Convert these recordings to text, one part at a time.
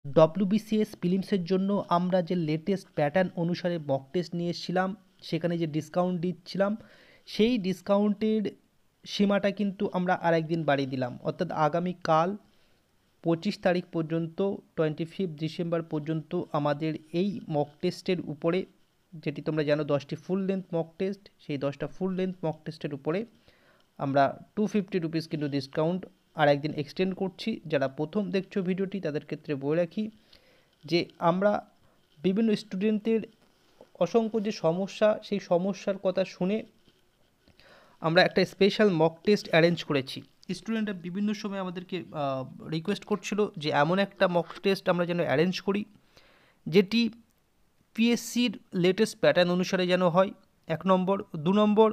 WBCS প্রিলিমসের জন্য আমরা যে লেটেস্ট প্যাটার্ন অনুসারে মক টেস্ট নিয়ে এসেছিলাম, সেখানে যে ডিসকাউন্ট দিচ্ছিলাম, সেই ডিসকাউন্টের সীমাটা কিন্তু আমরা আরেকদিন বাড়িয়ে দিলাম। অর্থাৎ আগামীকাল 25 তারিখ পর্যন্ত, 25 ডিসেম্বর পর্যন্ত আমাদের এই মক টেস্টের উপরে, যেটি তোমরা জানো 10টি ফুল লেন্থ মক টেস্ট, সেই 10টা ফুল লেন্থ মক টেস্টের উপরে আমরা 250 রুপিস কিন্তু ডিসকাউন্ট আর একদিন এক্সটেন্ড করছি। যারা প্রথম দেখছো ভিডিওটি তাদের ক্ষেত্রে বলে রাখি যে আমরা বিভিন্ন স্টুডেন্টদের অসংখ্য যে সমস্যা, সেই সমস্যার কথা শুনে আমরা একটা স্পেশাল মক টেস্ট অ্যারেঞ্জ করেছি। স্টুডেন্টরা বিভিন্ন সময় আমাদেরকে রিকোয়েস্ট করছিল যে এমন একটা মক টেস্ট আমরা যেন অ্যারেঞ্জ করি যেটি পিএসসির লেটেস্ট প্যাটার্ন অনুসারে যেন হয়, 1 নম্বর। 2 নম্বর,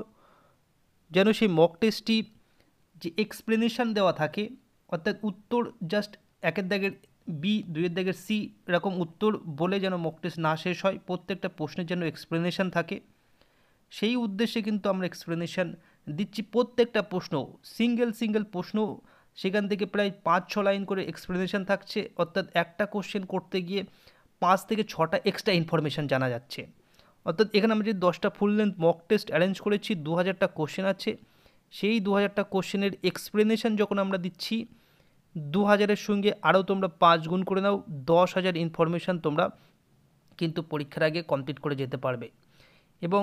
যেন সেই মক টেস্টটি যে এক্সপ্লেনেশান দেওয়া থাকে, অর্থাৎ উত্তর জাস্ট 1-এর দাগের বি, 2-এর দাগের সি এরকম উত্তর বলে যেন মক টেস্ট না শেষ হয়, প্রত্যেকটা প্রশ্নের যেন এক্সপ্লেনেশান থাকে। সেই উদ্দেশ্যে কিন্তু আমরা এক্সপ্লেনেশান দিচ্ছি। প্রত্যেকটা প্রশ্ন সিঙ্গেল প্রশ্ন, সেখান থেকে প্রায় 5-6 লাইন করে এক্সপ্লেনেশান থাকছে। অর্থাৎ একটা কোশ্চেন করতে গিয়ে 5 থেকে 6টা এক্সট্রা ইনফরমেশান জানা যাচ্ছে। অর্থাৎ এখানে আমরা যে 10টা full length mock test arrange করেছি, 2000টা কোশ্চেন আছে। সেই 2000টা কোশ্চেনের এক্সপ্লেনেশান যখন আমরা দিচ্ছি, 2000-এর সঙ্গে আরও তোমরা 5 গুণ করে নাও, 10,000 ইনফরমেশান তোমরা কিন্তু পরীক্ষার আগে কমপ্লিট করে যেতে পারবে। এবং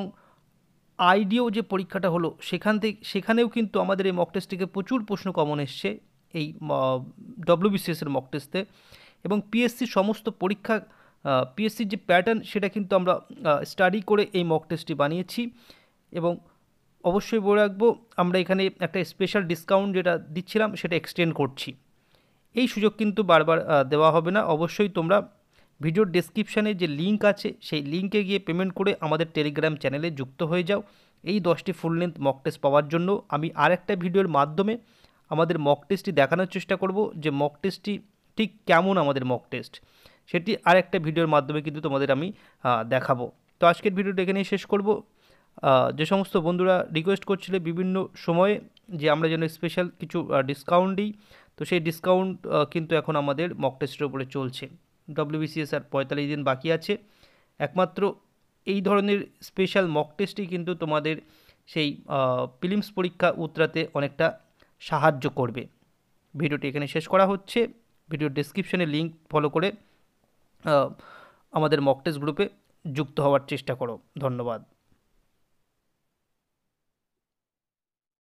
আইডিও যে পরীক্ষাটা হলো, সেখানেও কিন্তু আমাদের এই মক টেস্ট থেকে প্রচুর প্রশ্ন কমন এসছে এই ডব্লিউবিসিএসের মক টেস্টে। এবং পিএসসির সমস্ত পরীক্ষা, পিএসসির যে প্যাটার্ন, সেটা কিন্তু আমরা স্টাডি করে এই মক টেস্টটি বানিয়েছি। এবং অবশ্যই বলে রাখবো, আমরা এখানে একটা স্পেশাল ডিসকাউন্ট যেটা দিচ্ছিলাম সেটা এক্সটেন্ড করছি। এই সুযোগ কিন্তু বারবার দেওয়া হবে না। অবশ্যই তোমরা ভিডিওর ডেসক্রিপশানে যে লিঙ্ক আছে, সেই লিঙ্কে গিয়ে পেমেন্ট করে আমাদের টেলিগ্রাম চ্যানেলে যুক্ত হয়ে যাও এই 10টি ফুল লেন্থ মক টেস্ট পাওয়ার জন্য। আমি আরেকটা ভিডিওর মাধ্যমে আমাদের মক টেস্টটি দেখানোর চেষ্টা করব যে মক টেস্টটি ঠিক কেমন আমাদের মক টেস্ট, সেটি আরেকটা ভিডিওর মাধ্যমে কিন্তু তোমাদের আমি দেখাবো। তো আজকের ভিডিওটা এখানেই শেষ করব। যে সমস্ত বন্ধুরা রিকোয়েস্ট করছিলে বিভিন্ন সময়ে যে আমরা যেন স্পেশাল কিছু ডিসকাউন্ট দিই, তো সেই ডিসকাউন্ট কিন্তু এখন আমাদের মক টেস্টের উপরে চলছে। ডব্লিউবিসিএস আর 45 দিন বাকি আছে। একমাত্র এই ধরনের স্পেশাল মক টেস্টই কিন্তু তোমাদের সেই প্রিলিমস পরীক্ষা উতরাতে অনেকটা সাহায্য করবে। ভিডিওটি এখানে শেষ করা হচ্ছে। ভিডিওর ডেসক্রিপশনে লিঙ্ক ফলো করে আমাদের মক টেস্ট গ্রুপে যুক্ত হওয়ার চেষ্টা করো। ধন্যবাদ।